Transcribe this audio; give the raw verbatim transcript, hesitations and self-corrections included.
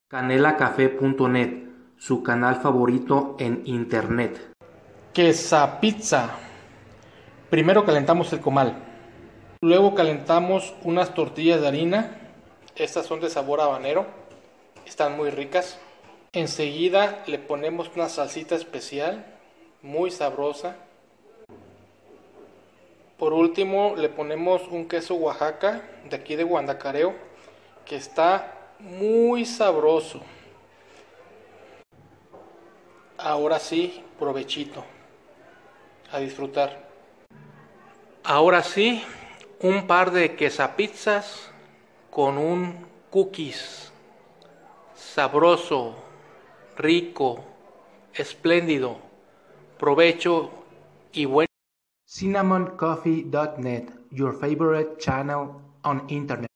canela café punto net, su canal favorito en internet. Quesapizza. Primero calentamos el comal. Luego calentamos unas tortillas de harina. Estas son de sabor habanero. Están muy ricas. Enseguida le ponemos una salsita especial, muy sabrosa. Por último le ponemos un queso Oaxaca, de aquí de Guandacareo, que está muy sabroso. Ahora sí, provechito. A disfrutar. Ahora sí, un par de quesapizzas con un cookies sabroso, rico, espléndido. Provecho y buen. cinnamon coffee punto net, your favorite channel on internet.